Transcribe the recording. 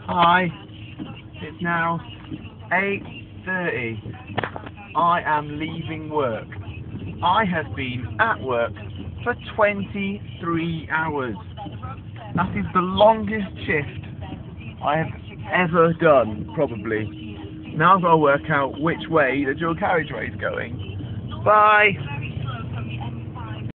Hi, it's now 8:30. I am leaving work. I have been at work for 23 hours. That is the longest shift I have ever done, probably. Now I've got to work out which way the dual carriageway is going. Bye!